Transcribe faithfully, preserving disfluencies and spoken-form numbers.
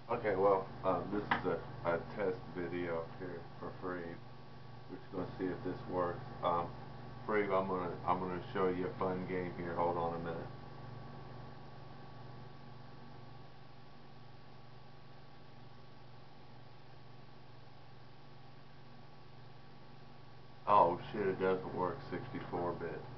Okay, well, um, this is a, a test video here for free. We're just gonna see if this works. Um, free, I'm gonna I'm gonna show you a fun game here. Hold on a minute. Oh shit, it doesn't work sixty-four bit.